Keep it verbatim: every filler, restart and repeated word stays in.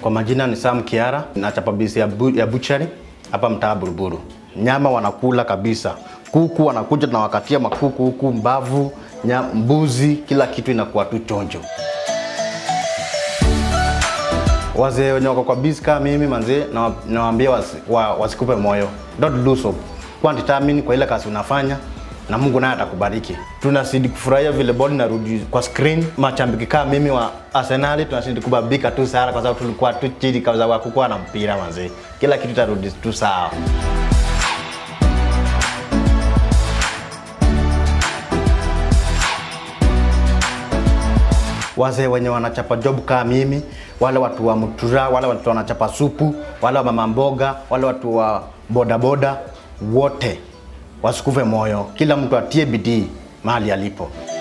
Kwa majina ni Sam Kiara, nachapa bisi ya, bu, ya butchery hapa mtaa Buruburu. Nyama wanakula kabisa. Kuku wanakuja na wakatia makuku huku, mbavu, nyama, mbuzi, kila kitu inakuwa tu chonjo. Wazee wenye wako kwa bisi kama mimi manze, na nawaambia wasi, wa, wasikupe moyo. Don't lose hope. Kuwa determined kwa ile kazi unafanya na Mungu naye atakubariki. Tunazidi kufurahia vile ball inarudi kwa screen. Machambiki kama mimi wa Arsenal tunazidi kubabika tu sana kwa sababu tulikuwa tu chini kwa sababu hakukuwa na mpira manze. Kila kitu tarudi tu sawa. Wazee wenye wanachapa job kama mimi, wale watu wa mutura, wale watu wanachapa supu, wale wa mama mboga, wale watu wa boda boda, wote wasikufe moyo. Kila mtu atie bidii mahali alipo.